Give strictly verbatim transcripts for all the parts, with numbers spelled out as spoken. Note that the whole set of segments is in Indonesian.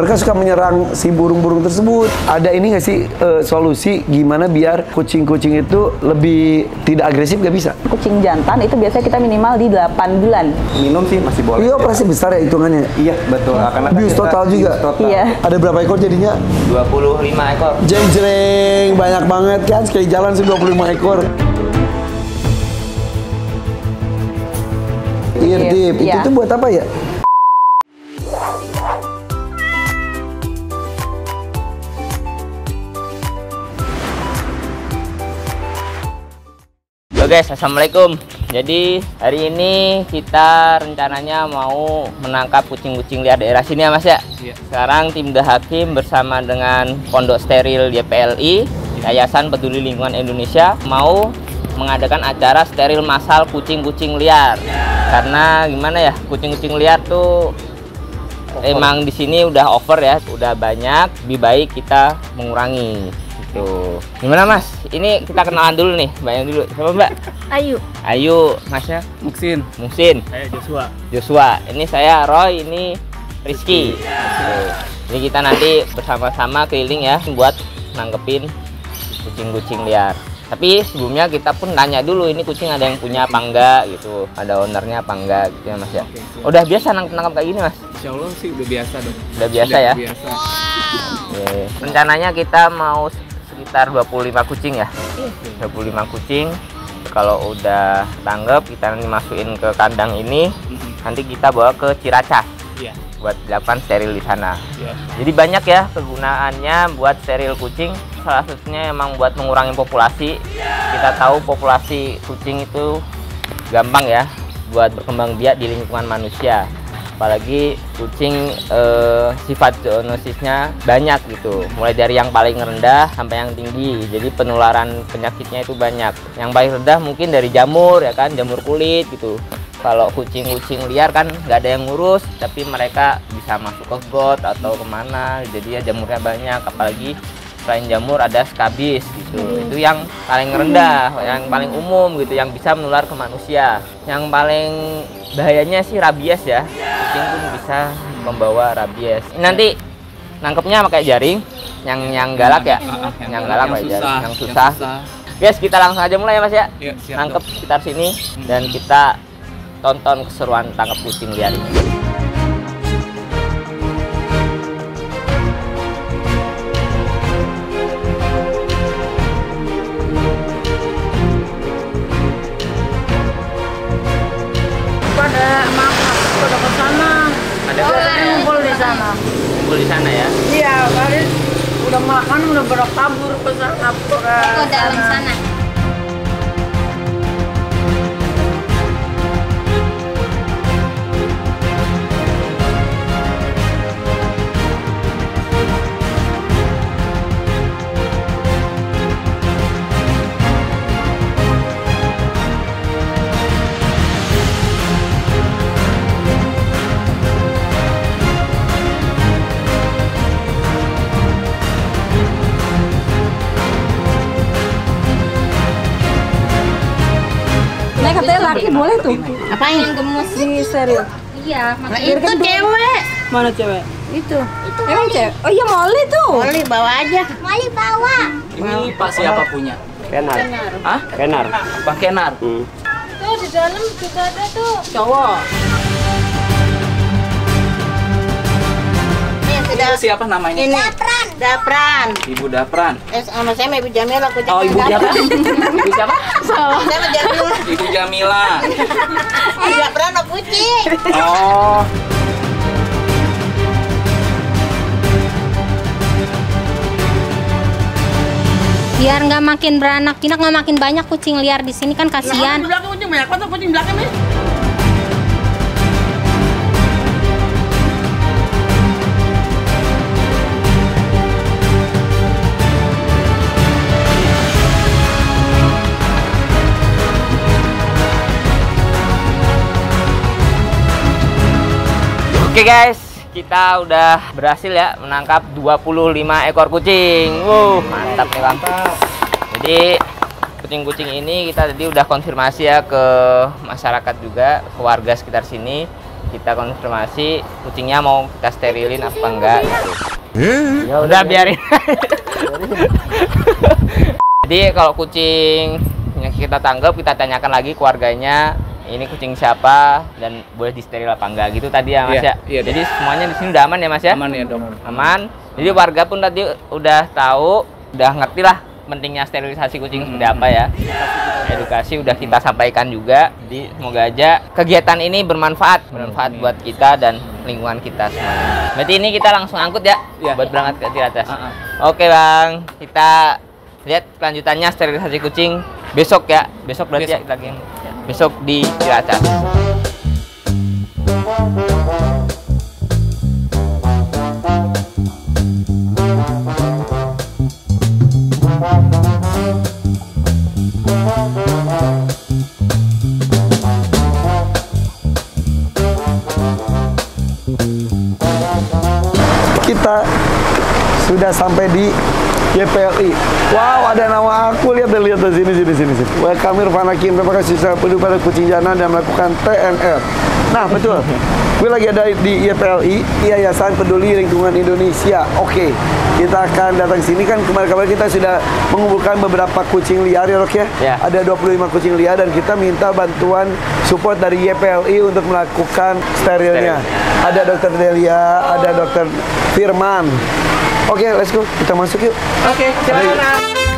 mereka suka menyerang si burung-burung tersebut. Ada ini nggak sih uh, solusi gimana biar kucing-kucing itu lebih tidak agresif? Nggak bisa? Kucing jantan itu biasanya kita minimal di delapan bulan. Minum sih masih boleh. Iya, operasi besar ya hitungannya? Iya, betul. Oh. Karena bius total juga? Total. Iya. Ada berapa ekor jadinya? dua puluh lima ekor. Jeng-jeng, banyak banget kan, sekali jalan sih dua puluh lima ekor. Irdip, itu iya. tuh buat apa ya? Halo guys, assalamualaikum. Jadi hari ini kita rencananya mau menangkap kucing-kucing liar daerah sini ya mas ya. Iya. Sekarang tim The Hakim bersama dengan Pondok Steril Y P L I, Yayasan Peduli Lingkungan Indonesia, mau mengadakan acara steril massal kucing-kucing liar. Karena gimana ya, kucing-kucing liar tuh over. Emang di sini udah over ya, udah banyak. Lebih baik kita mengurangi. Tuh. Gimana mas? Ini kita kenalan dulu nih, mbaknya dulu. Siapa mbak? Ayu. Ayu, masnya? Muksin. Muksin. Saya Joshua. Joshua. Ini saya Roy, ini Rizky. Tuh. Jadi kita nanti bersama-sama keliling ya buat nangkepin kucing-kucing liar. Tapi sebelumnya kita pun tanya dulu ini kucing ada yang punya apa enggak gitu, ada ownernya apa enggak gitu ya mas ya. Udah biasa nangkep-nangkep kayak gini mas? Insya Allah sih udah biasa dong. Udah biasa udah ya? Biasa. Oke. Rencananya kita mau sekitar dua puluh lima kucing ya, dua puluh lima kucing. Kalau udah tanggap kita nanti masukin ke kandang ini, nanti kita bawa ke Ciracas yeah. buat dilakukan steril di sana. Yeah. Jadi banyak ya kegunaannya buat steril kucing. Salah satunya emang buat mengurangi populasi. Kita tahu populasi kucing itu gampang ya buat berkembang biak di lingkungan manusia. Apalagi kucing eh, sifat zoonosisnya banyak gitu, mulai dari yang paling rendah sampai yang tinggi. Jadi penularan penyakitnya itu banyak. Yang paling rendah mungkin dari jamur ya kan, jamur kulit gitu. Kalau kucing-kucing liar kan nggak ada yang ngurus, tapi mereka bisa masuk ke got atau kemana, jadi ya jamurnya banyak. Apalagi selain jamur ada skabis gitu, itu yang paling rendah, yang paling umum gitu, yang bisa menular ke manusia. Yang paling bahayanya sih rabies ya, kucing pun bisa membawa rabies. Nanti nangkepnya pakai jaring, yang yang galak ya, yang, yang galak pakai jaring, yang susah. Guys, kita langsung aja mulai ya mas ya, ya siap, nangkep dong. sekitar sini dan kita tonton keseruan tangkap kucing liar ini. Pada makan, pada ke sana. Ada Biasanya ngumpul di sana. kumpul di sana ya. Iya, kali udah makan udah pada kabur ke sana. Ke dalam sana. Nah katanya laki boleh tuh. Apa yang gemes? Di steril. Iya, Nah, makanya itu cewek. Mana cewek? Itu. itu Emang cewek? Oh iya Molly tuh. Boleh bawa aja. Mali bawa. Ini Pak siapa punya? Kenar. Hah? Kenar. Pak Kenar. Hmm. Tuh di dalam juga ada tuh. Cowok. Ini sudah. Itu siapa namanya? Ini. Dapran. Dapran. Ibu Dapran. Eh sama saya Ibu Jamila. Aku Oh, Ibu siapa? Ibu siapa? Saya sama Jamila. Ibu Jamila. Ibu Dapran apa kucing? Oh. Biar nggak makin beranak pinak, nggak makin banyak kucing liar di sini kan kasihan. Di belakang kucing banyak banget kucing belakang nih. Oke guys, kita udah berhasil ya menangkap dua puluh lima ekor kucing. Wuh, mantap nih bang. Jadi kucing-kucing ini kita tadi udah konfirmasi ya ke masyarakat juga, ke warga sekitar sini. kita konfirmasi kucingnya mau kita sterilin apa enggak gitu. Ya udah biarin. Jadi kalau kucing yang kita tanggap, kita tanyakan lagi keluarganya, ini kucing siapa dan boleh disteril apa enggak gitu tadi ya Mas Iya, ya. iya, Jadi semuanya di sini udah aman ya Mas ya? Aman ya dok. Aman. Jadi warga pun tadi udah tahu, udah ngerti lah pentingnya sterilisasi kucing seperti apa ya. Edukasi udah kita sampaikan juga. Jadi semoga aja kegiatan ini bermanfaat, bermanfaat buat kita dan lingkungan kita semuanya. Berarti ini kita langsung angkut ya, Iya. buat berangkat ke Ciracas. Uh-uh. Oke Bang, kita lihat kelanjutannya sterilisasi kucing besok ya. Besok berarti Besok. ya lagi besok di Ciracas. Kita sudah sampai di Y P L I. Wow, ada nama aku. Lihat deh, lihat deh, sini, sini, sini, sini. Welcome Irfan Hakim. Terima kasih sudah peduli pada kucing jalanan dan melakukan T N R. Nah, betul. Gue lagi ada di Y P L I, Yayasan Peduli Lingkungan Indonesia. Oke, kita akan datang sini kan kemarin-kemarin kita sudah mengumpulkan beberapa kucing liar ya, Rok ya. Ya. Ada dua puluh lima kucing liar dan kita minta bantuan support dari Y P L I untuk melakukan sterilnya. Ada Dokter Delia, ada Dokter Firman. Oke, let's go. Kita masuk yuk. Oke, silakan.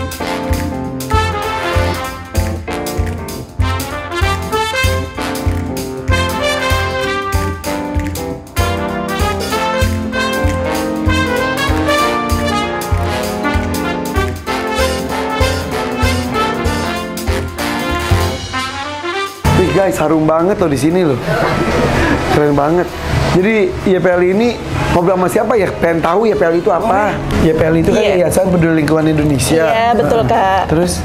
Wih guys, harum banget loh di sini loh. Keren banget. Jadi Y P L I ini ngobrol sama siapa ya? Pengen tahu Y P L I itu apa? Y P L I itu kan Iya. Yayasan Peduli Lingkungan Indonesia. Iya, betul, Kak. Terus,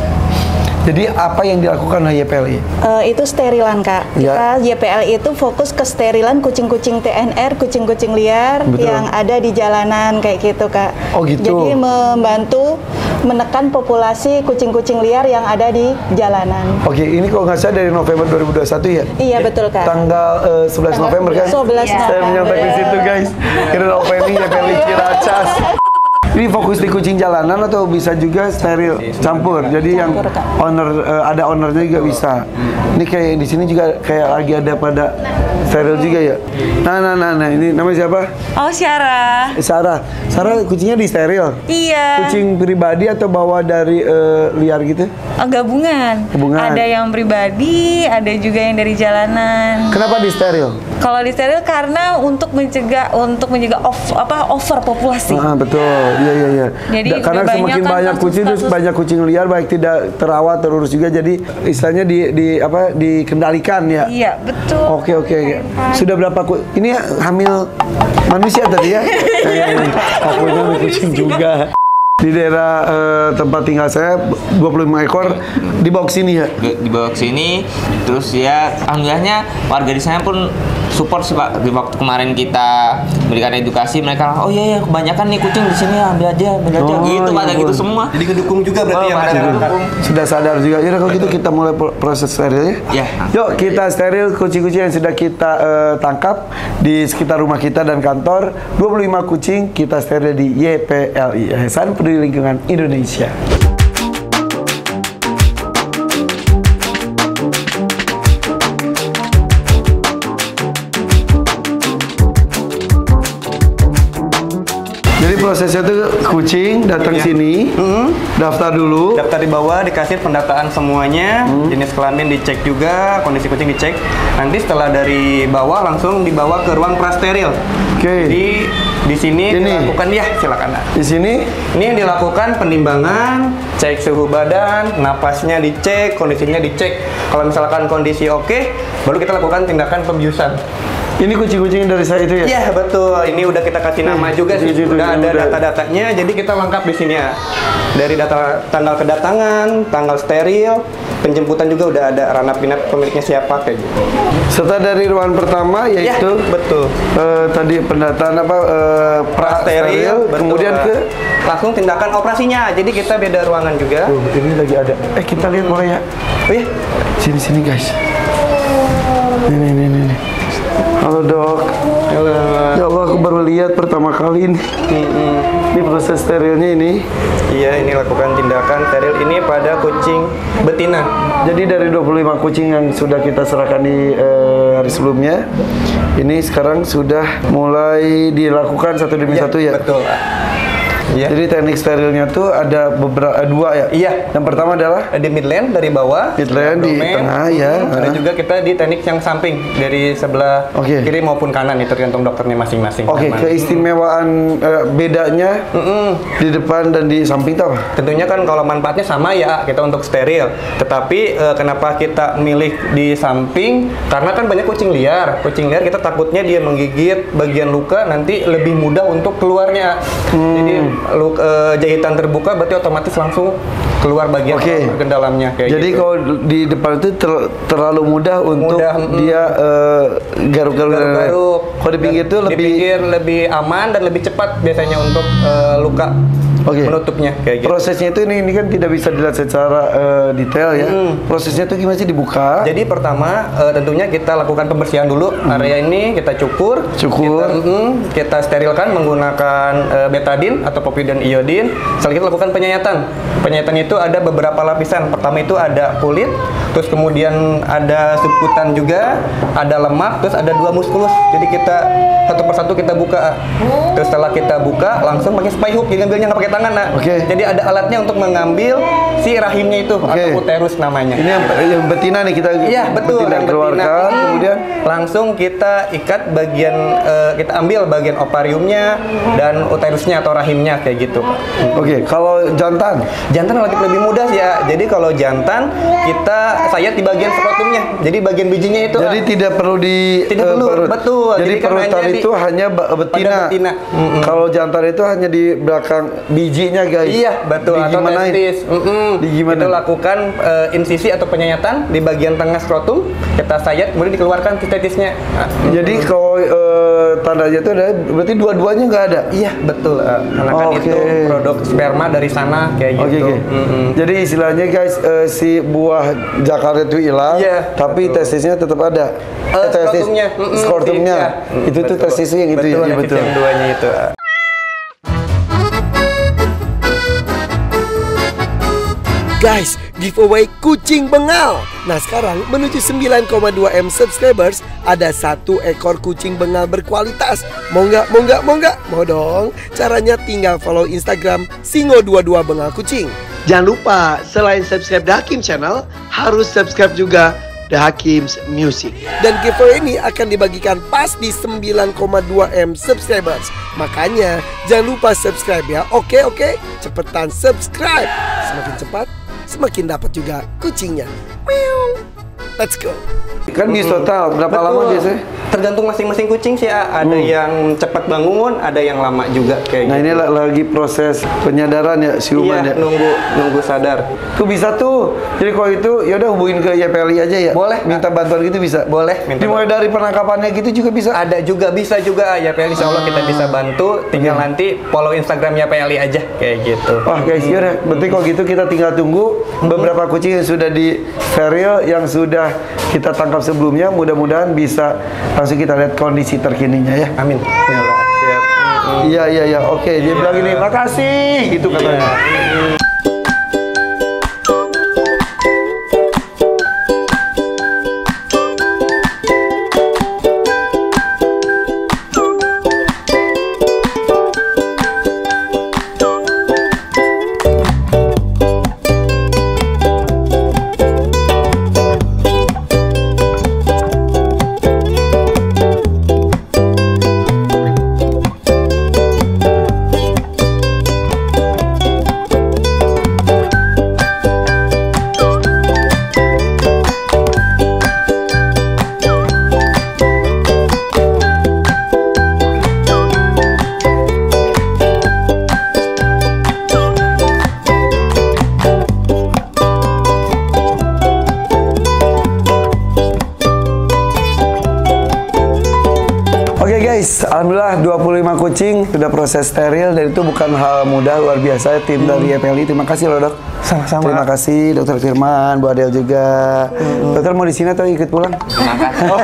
jadi apa yang dilakukan oleh Y P L I? Eh, itu sterilan, Kak. Ya. Kita Y P L I itu fokus ke sterilan kucing-kucing T N R, kucing-kucing liar Betul. yang ada di jalanan kayak gitu, Kak. Oh, gitu. Jadi membantu menekan populasi kucing-kucing liar yang ada di jalanan. Oke, ini kalau nggak salah dari November dua ribu dua puluh satu ya? Iya, betul, Kak. Tanggal eh, sebelas November kan? sebelas Saya November. menyampai di situ guys. Kira opening Y P L I Ciracas. Ini fokus di kucing jalanan atau bisa juga steril campur. Jadi yang Campur, Kak. owner eh, ada ownernya juga bisa. Ini kayak di sini juga kayak lagi ada pada steril juga ya. Nah, nah, nah, nah. Ini namanya siapa? Oh, Syara. Eh, Sarah. Sarah kucingnya di steril. Iya. Kucing pribadi atau bawa dari eh, liar gitu? Oh, gabungan. Gabungan. Ada yang pribadi, ada juga yang dari jalanan. Kenapa di steril? Kalau di steril karena untuk mencegah untuk mencegah off, apa over populasi. Ah, betul. Iya, iya, iya. Jadi Da- karena udah semakin banyak kan banyak kucing terus kasus-kasus. banyak kucing liar baik tidak terawat terurus juga jadi istilahnya di di apa dikendalikan ya. Iya, betul. Oke, oke, oke. Sudah berapa ku ini hamil manusia tadi ya? Eh, Aku ini kucing juga. Di daerah eh, tempat tinggal saya dua puluh lima ekor dibawa ke sini ya. Di- dibawa ke sini, terus ya alhamdulillahnya warga di sana pun support sih Pak. Di waktu kemarin kita berikan edukasi mereka, oh iya ya kebanyakan nih kucing di sini ya, ambil aja, ambil aja Oh, gitu Pak, iya, gitu Bu. semua. Jadi ngedukung juga berarti Oh, ya Mas? pada ya? ngedukung. Sudah sadar juga. Ya kalau gitu kita mulai pro- proses sterilnya. Ya. Yuk kita steril kucing-kucing yang sudah kita eh, tangkap di sekitar rumah kita dan kantor. dua puluh lima kucing kita steril di Y P L I, Yayasan Peduli Lingkungan Indonesia. Jadi prosesnya tuh kucing datang Iya. sini, Mhm. daftar dulu. Daftar di bawah, dikasih pendataan semuanya, jenis kelamin dicek juga, kondisi kucing dicek. Nanti setelah dari bawah langsung dibawa ke ruang prasteril. Oke. Jadi di sini Ini. dilakukan ya, silakan. Nak. Di sini Ini yang dilakukan penimbangan, cek suhu badan, napasnya dicek, kondisinya dicek. Kalau misalkan kondisi oke, baru kita lakukan tindakan pembiusan. ini kucing-kucing dari saya itu ya. Iya betul, ini udah kita kasih nama juga sih, Itu, itu, udah itu, ada udah. data-datanya, jadi kita lengkap di sini ya. Dari data tanggal kedatangan, tanggal steril, penjemputan juga udah ada, ranah pinat pemiliknya siapa kayak gitu. Serta dari ruangan pertama Ya, yaitu betul. eh, tadi pendataan apa eh, prasteril, betul. kemudian ke langsung tindakan operasinya. Jadi kita beda ruangan juga. oh, ini lagi ada. Eh kita lihat boleh ya? Oh iya, Sini sini guys. Ini ini ini. ini. Halo dok. Halo. Ya Allah, aku baru lihat pertama kali ini. Mm-mm. Ini proses sterilnya ini. Iya, ini lakukan tindakan steril ini pada kucing betina. Jadi dari dua puluh lima kucing yang sudah kita serahkan di eh, hari sebelumnya, ini sekarang sudah mulai dilakukan satu demi Iya, satu ya. betul. Iya. Jadi teknik sterilnya tuh ada beberapa dua ya. Iya. Yang pertama adalah Di midland dari bawah, Midland di abdomen. tengah ya. Hmm, Ada Ah. juga kita di teknik yang samping dari sebelah Oke. kiri maupun kanan, itu tergantung dokternya masing-masing. Oke, Aman. keistimewaan eh, bedanya Mm-mm. di depan dan di samping itu apa? Tentunya kan kalau manfaatnya sama ya kita untuk steril. Tetapi eh, kenapa kita milih di samping? Karena kan banyak kucing liar. Kucing liar kita takutnya dia menggigit bagian luka, nanti lebih mudah untuk keluarnya. Jadi lu- eh, jahitan terbuka berarti otomatis langsung keluar bagian Oke. ke dalamnya kayak Jadi gitu. kalau di depan itu ter- terlalu mudah untuk Mudah, mm. dia eh, garuk-garuk. garuk-garuk. Kalau di pinggir itu Di lebih pinggir lebih aman dan lebih cepat biasanya untuk eh, luka Oke. menutupnya kayak gitu. prosesnya itu ini, ini kan tidak bisa dilihat secara eh, detail ya. Mm. Prosesnya itu gimana sih dibuka? Jadi pertama eh, tentunya kita lakukan pembersihan dulu area ini, kita cukur, Cukur. kita, mm, kita sterilkan menggunakan eh, betadine atau povidone iodine. Setelah kita lakukan penyayatan. Penyayatan itu ada beberapa lapisan. Pertama itu ada kulit, terus kemudian ada subkutan juga, ada lemak, terus ada dua muskulus. Jadi kita satu persatu kita buka. Terus setelah kita buka langsung pakai spy hook, jadi ngambilnya nggak pakai tangan, nah. Oke. Jadi ada alatnya untuk mengambil si rahimnya itu Oke. atau uterus namanya. Ini yang, yang betina nih kita Iya betul, betina yang keluarkan, betina. kemudian langsung kita ikat bagian, eh, kita ambil bagian ovariumnya dan uterusnya atau rahimnya kayak gitu, Pak. oke, kalau jantan Jantan relatif lebih mudah sih ya. Jadi kalau jantan kita sayat di bagian skrotumnya. Jadi bagian bijinya itu. jadi ah, tidak perlu di Tidak eh, perlu, perut. betul. Jadi, Jadi kan perutan hanya di- itu hanya ba- betina. pada betina. Mm-mm. Kalau jantan itu hanya di belakang bijinya guys. Iya betul, Di atau gimanain? testis. Mm-mm. Di gimana? Itu lakukan eh, insisi atau penyayatan di bagian tengah skrotum. Kita sayat kemudian dikeluarkan testisnya. Nah, Jadi kalau eh, tandanya itu ada berarti dua-duanya nggak ada. iya betul, eh, karena kan Oke. itu produk sperma dari sana kayak Oke, gitu. oke. Mm-mm. Jadi istilahnya guys, eh, si buah Jakarta itu hilang, Iya, tapi betul. testisnya tetap ada. Eh, testis- skrotumnya, mm-mm, skrotumnya. iya. Mm, Itu tuh betul. testisnya yang itu betul, ya, iya, yang betul. Yang duanya itu. Guys, giveaway kucing bengal. Nah sekarang menuju sembilan koma dua M subscribers, ada satu ekor kucing bengal berkualitas. Mau nggak, mau nggak, mau nggak? Mau dong. Caranya tinggal follow Instagram Singo dua puluh dua Bengal Kucing. Jangan lupa, selain subscribe The Hakim Channel, harus subscribe juga The Hakim's Music. Dan giveaway ini akan dibagikan pas di sembilan koma dua M subscribers. Makanya jangan lupa subscribe ya. Oke oke, cepetan subscribe. Semakin cepat, semakin dapat juga kucingnya. Meow. Let's go. Kan bis total berapa Betul. lama biasanya? Tergantung masing-masing kucing sih, ah. ada Hmm. yang cepat bangun, ada yang lama juga kayak Nah gitu. ini la- lagi proses penyadaran ya siuman Iya, ya. nunggu nunggu sadar. Tuh bisa tuh. Jadi kalau itu ya udah hubungin ke Y P L I aja ya. Boleh. Minta bantuan gitu bisa. Boleh, minta Dimulai dari penangkapannya gitu juga bisa. Ada juga bisa juga ya P L I, insya Allah kita bisa bantu. Tinggal Oke. nanti follow Instagramnya P L I aja kayak gitu. Wah guys, yaudah. Berarti kalau gitu kita tinggal tunggu beberapa kucing yang sudah di steril, yang sudah kita tangkap sebelumnya. Mudah-mudahan bisa langsung kita lihat kondisi terkininya ya. Amin. Ya Allah, siap. Iya iya iya. Oke, dia bilang ini makasih gitu katanya. Oke guys, alhamdulillah dua puluh lima kucing kucing sudah proses steril dan itu bukan hal mudah, luar biasa tim hmm. dari Y P L I. Terima kasih loh dok. Sama-sama. Terima kasih dokter Firman, Bu Adel juga. Hmm. Dokter mau di sini atau ikut pulang? Terima kasih. Oh,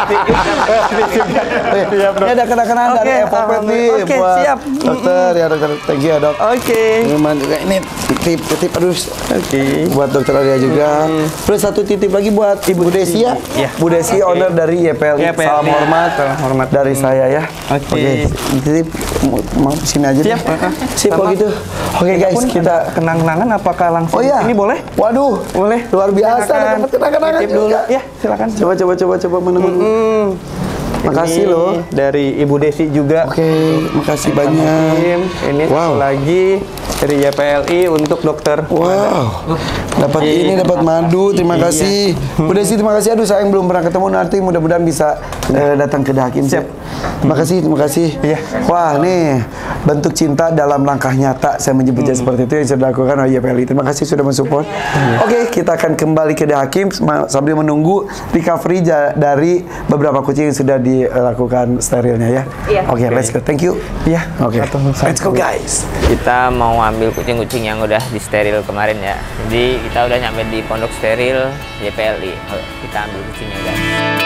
ya ada kenang-kenangan dari Evopet nih. Oke, okay, siap. Dokter ya dokter, thank you ya dok. Oke. Okay. Firman juga ini titip, titip aduh. Oke. Okay. Buat dokter Adia juga. Hmm. Terus satu titip lagi buat Ibu Desi ya. Ya. Bu Desi okay. owner dari Y P L I. Salam hormat, salam hormat dari hmm. saya ya. Oke. Okay. Okay. Titip mau sini aja. Siap. Sip kalau gitu. Oke okay, guys, kita kenang-kenangan apakah langsung oh, iya. ini boleh? Waduh, boleh. Luar biasa dapat kenang-kenangan dulu. Ya, silakan. Coba coba coba coba menunggu. Hmm. Makasih ini loh dari Ibu Desi juga. Oke, okay, makasih banyak. Ini wow. lagi dari Y P L I untuk dokter. Wow. Dapat ini, dapat madu. Terima iya. kasih. Bu Desi, terima kasih. Aduh, sayang belum pernah ketemu, nanti mudah-mudahan bisa uh, datang ke Hakim. Siap. Terima kasih, terima kasih. Iya. Wah, nih bentuk cinta dalam langkah nyata. Saya menyebutnya hmm. seperti itu yang sudah dilakukan oleh Y P L I. Terima kasih sudah mensupport. Hmm. Oke, okay, kita akan kembali ke Hakim sambil menunggu recovery dari beberapa kucing yang sudah dilakukan sterilnya ya. Iya. Oke, okay, let's go. Thank you. Iya. Oke. Okay. Let's go guys. Kita mau ambil kucing-kucing yang udah di steril kemarin ya. Jadi kita udah nyampe di pondok steril Y P L I. Kita ambil kucingnya guys.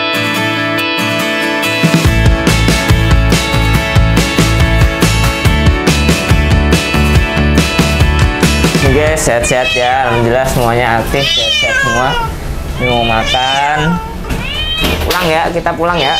Oke, sehat-sehat ya. Alhamdulillah semuanya aktif, sehat-sehat semua. Ini mau makan. Pulang ya, kita pulang ya.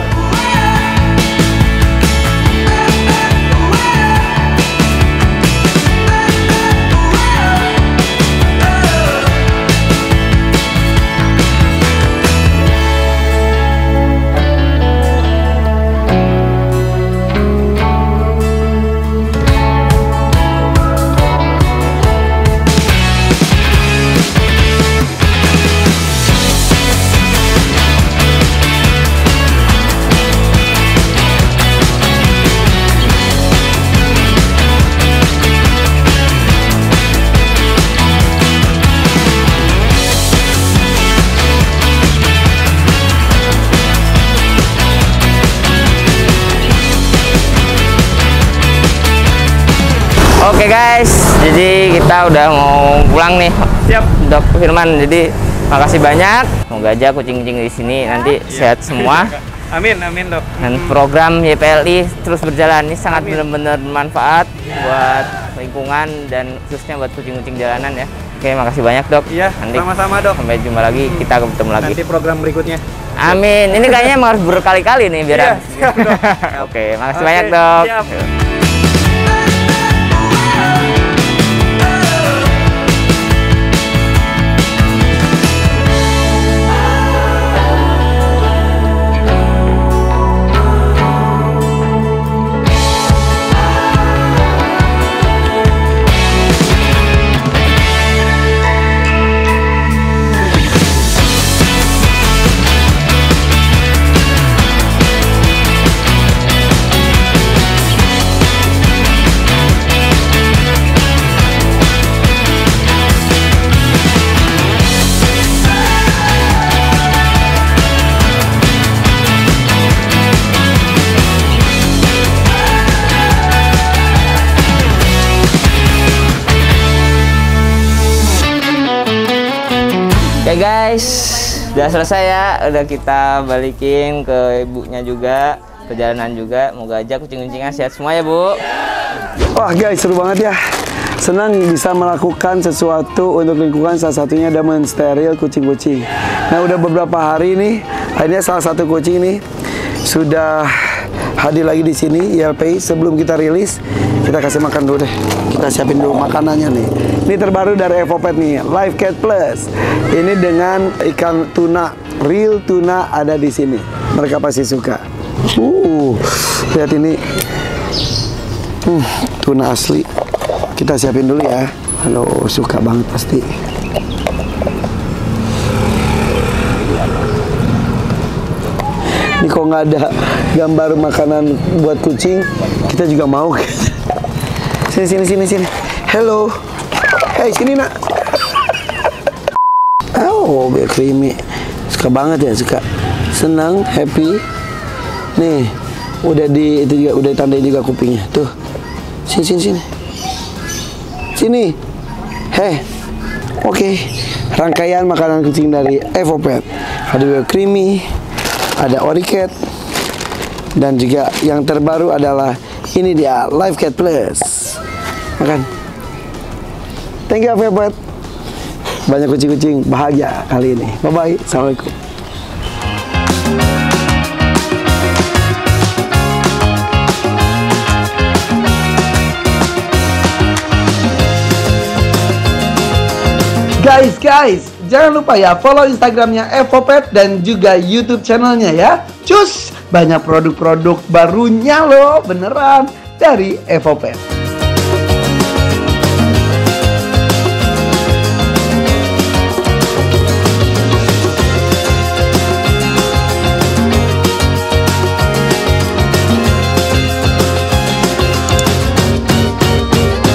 Oke guys, jadi kita udah mau pulang nih. Siap, Dok Firman. Jadi makasih banyak. Semoga aja kucing-kucing di sini nanti sehat semua. Amin, amin dok. Dan program Y P L I terus berjalan. Ini sangat benar-benar bermanfaat buat lingkungan dan khususnya buat kucing-kucing jalanan ya. Oke, makasih banyak dok. Iya, sama-sama dok. Sampai jumpa lagi, kita ketemu lagi. Nanti program berikutnya. Amin. Ini kayaknya emang harus berkali-kali nih biar. Iya, siap, dok. Oke, makasih Oke, banyak dok. Siap. Oke guys, udah selesai ya. Udah kita balikin ke ibunya juga, perjalanan juga. Moga aja kucing-kucingnya sehat semua ya Bu. Wah guys, seru banget ya. Senang bisa melakukan sesuatu untuk lingkungan, salah satunya ada mensteril kucing-kucing. Nah udah beberapa hari nih, akhirnya salah satu kucing nih sudah hadir lagi di sini Y L P I. Sebelum kita rilis, kita kasih makan dulu deh. Kita siapin dulu makanannya nih. Ini terbaru dari Evopet nih, Live Cat Plus. Ini dengan ikan tuna, real tuna ada di sini. Mereka pasti suka. Uh, lihat ini, hmm, tuna asli. Kita siapin dulu ya. Halo, suka banget pasti. Ini kok nggak ada gambar makanan buat kucing, kita juga mau. Sini sini sini sini. Hello. Hey, sini nak. Oh, biar creamy. Suka banget ya, suka. Senang, happy. Nih, Udah di itu juga udah ditandain juga kupingnya. Tuh. Sini sini sini. Sini. Heh. Oke. Rangkaian makanan kucing dari Evopet. Ada juga creamy, ada Oricat, dan juga yang terbaru adalah ini dia Live Cat Plus. Makan. Thank you Evopet. Banyak kucing-kucing bahagia kali ini. Bye bye. Assalamualaikum. Guys, guys, jangan lupa ya follow Instagramnya Evopet dan juga YouTube channelnya ya. Cus, banyak produk-produk barunya loh, beneran dari Evopet.